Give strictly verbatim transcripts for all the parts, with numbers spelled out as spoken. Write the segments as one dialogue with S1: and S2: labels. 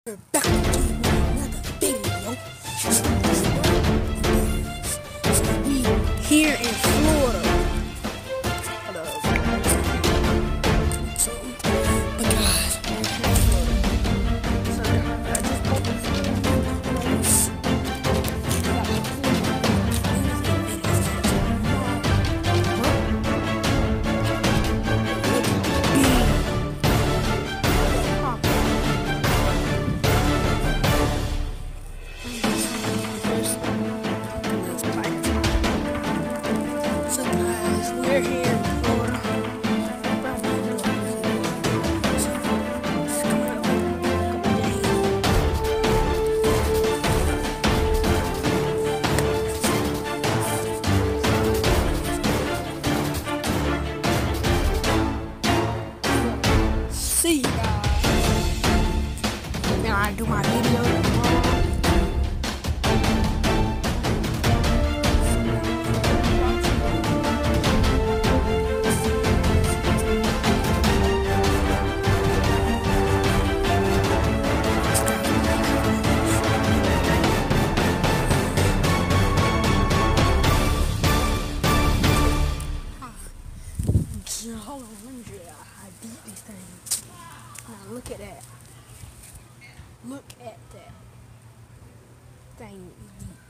S1: We're back with another video. So we here in Florida. Hold up. So, but guys, we're in Florida. So I just bought this. We're here in Florida. See you guys. Now I do my video tomorrow. Hold on, let me show you how I beat this thing. Now look at that. Look at that. Thing is deep.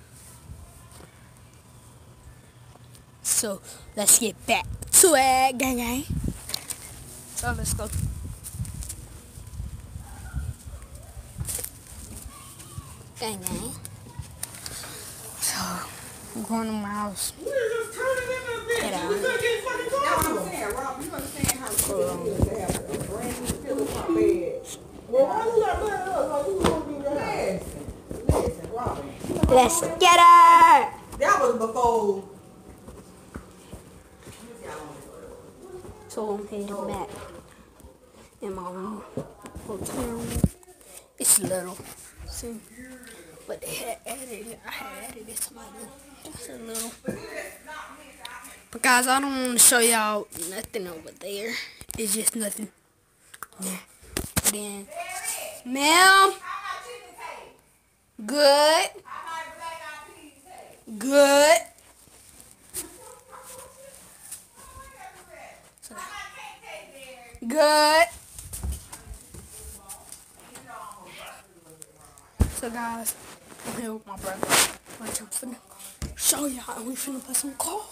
S1: So let's get back to it, gang gang. So let's go. Gang gang. So I'm going to my house. Get out.
S2: Rob, you understand how to have a brand new pillow on my bed. Well, why you got blood up? You gonna be your ass. Listen, Robin.
S1: Let's get her.
S2: That was before.
S1: So I'm heading back in my room, hotel room. It's little, see, but they had added it. I had added it to my room. It's a little. But guys, I don't want to show y'all nothing over there. It's just nothing. Yeah. Then, ma'am. Good. Good. So, good. So guys, I'm here with my brother. Which I'm finna show y'all, and we finna play some cards.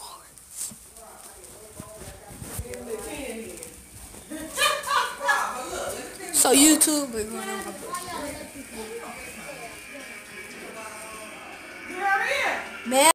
S1: So YouTube is going on. Man.